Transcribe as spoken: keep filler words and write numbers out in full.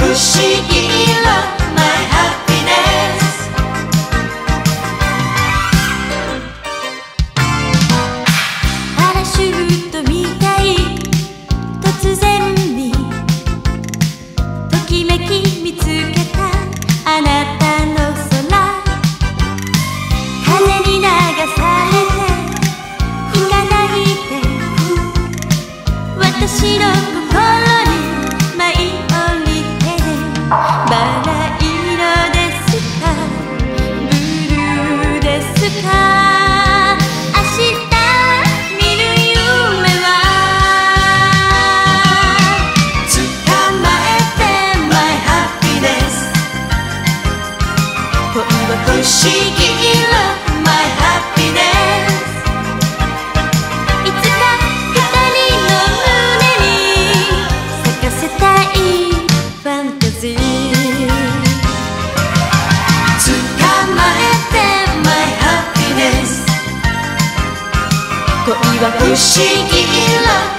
不思議色 My happiness。 パラシュートみたい突然にときめき見つけたあなたの空、風に流されて行かないで、私の心に舞い降りてね。バラ色ですか、ブルーですか、明日見る夢は捕まえて My happiness。 恋は不思議色 My happiness。 いつか二人の胸に咲かせたいファンタジー。 捕まえて My happiness。 恋は不思議色